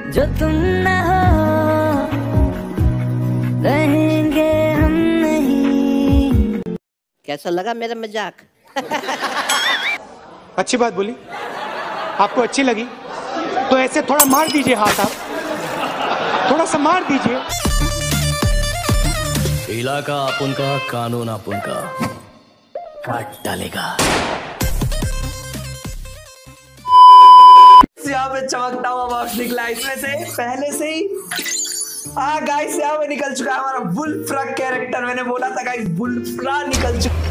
जो तुम न हो रहेंगे हम नहीं। कैसा लगा मेरा मजाक? अच्छी बात बोली, आपको अच्छी लगी तो ऐसे थोड़ा मार दीजिए हाथ, आप थोड़ा सा मार दीजिए। इलाका अपन का, कानून अपन का, काट डालेगा। यहाँ पे चमकता हुआ बॉक्स निकला इसमें से पहले से ही। हाँ गाइस, यहाँ पे निकल चुका है हमारा बुलफ्रॉग कैरेक्टर। मैंने बोला था गाइस, बुलफ्रॉग निकल चुका।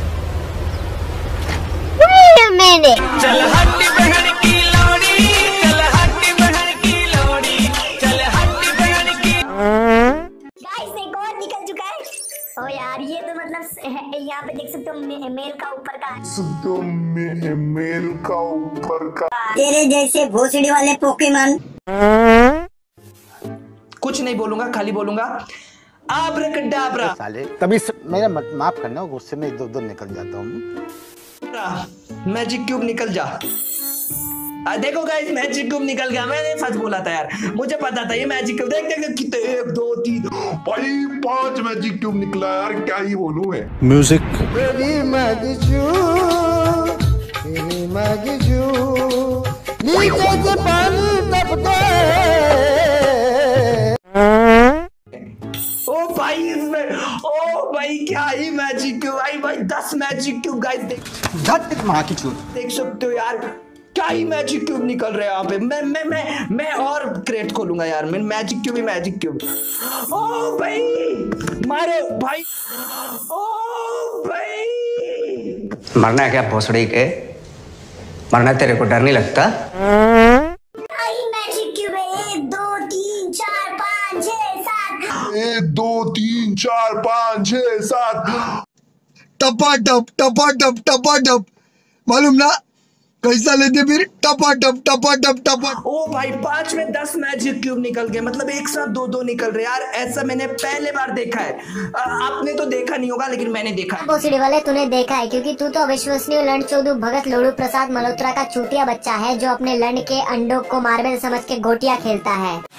चल हट्टी बहन की लोड़ी, चल हट्टी बहन की लोड़ी, चल हट्टी बहन की। गाइस एक और निकल चुका है। ओ यार, ये तो मतलब यहाँ पे देख सकते हो मेल का ऊपर का, मेल का ऊपर का तेरे जैसे भोसड़ी वाले पोकेमॉन। कुछ नहीं बोलूंगा, खाली बोलूंगा आब्राकडाब्रा। साले तभी मेरा माफ करना, गुस्से में इधर उधर निकल जाता हूँ। मैजिक क्यूब निकल जा। देखो गाइस, मैजिक क्यूब निकल गया। मैंने सच बोला था यार, मुझे पता था ये मैजिक क्यूब। देख देख कितने, 1 2 3 भाई 5 मैजिक क्यूब निकला यार, क्या ही बोलूं मैं। म्यूजिक नीचे से पानी टपके। ओ भाई इसमें, ओ भाई क्या ही मैजिक क्यूब। भाई 10 मैजिक क्यूब गाइस, देख माँ की चूत। देख सकते हो यार, क्या ही मैजिक क्यूब निकल रहे हैं यहाँ पे। मैं और क्रेट खोलूंगा यार। मैं मैजिक क्यूब ही मैजिक क्यूब। ओ भाई मारे भाई, ओ भाई। मरना है क्या भोसड़ी के? मरना तेरे को डर नहीं लगता? मैजिक क्यूब है 1 2 3 4 5 6 7। 1 2 3 4 5 6 7। टपा मालूम ना कैसा लेते फिर? टपा। ओ भाई 5 में 10 मैजिक क्यूब निकल गए, मतलब एक साथ 2 निकल रहे यार। ऐसा मैंने पहले बार देखा है। आपने तो देखा नहीं होगा, लेकिन मैंने देखा है। भोसड़ी वाले तूने देखा है, क्योंकि तू तो अविश्वसनीय लंड चोदू भगत लोड़ू प्रसाद मल्होत्रा का चूतिया बच्चा है, जो अपने लंड के अंडों को मार्बल समझ के गोटियां खेलता है।